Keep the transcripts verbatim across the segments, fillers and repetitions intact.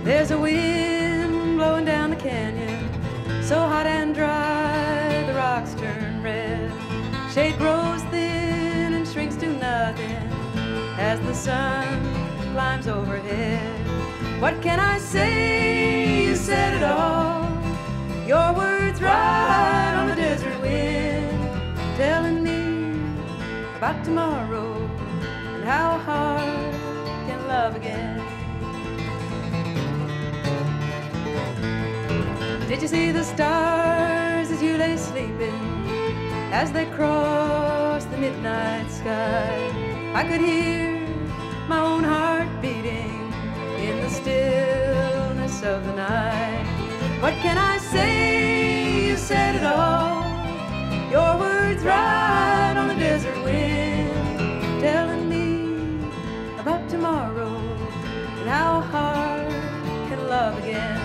There's a wind blowing down the canyon, so hot and dry the rocks turn red. Shade grows thin and shrinks to nothing as the sun climbs overhead. What can I say? You said it all. Your words ride on the desert wind, telling me about tomorrow and how a heart can love again. Did you see the stars as you lay sleeping, as they crossed the midnight sky? I could hear my own heart beating in the stillness of the night. What can I say? You said it all. Your words ride on the desert wind, telling me about tomorrow and how a heart can love again.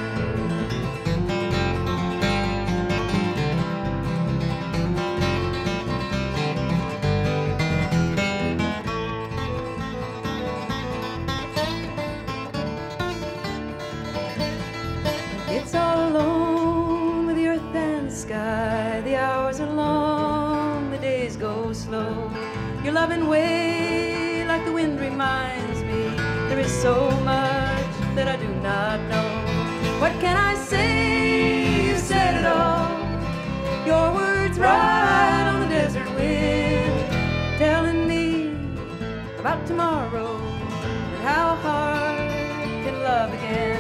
It's all alone with the earth and the sky. The hours are long, the days go slow. Your loving way, like the wind, reminds me there is so much that I do not know. What can I say? You said it all. Your words ride on the desert wind, telling me about tomorrow and how a heart can love again.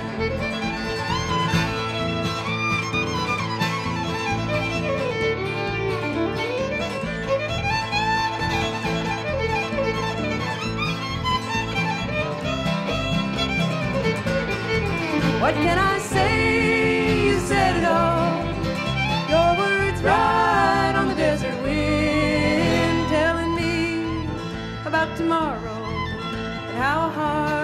What can I say? You said it all. Your words ride on the desert wind, telling me about tomorrow and how a heart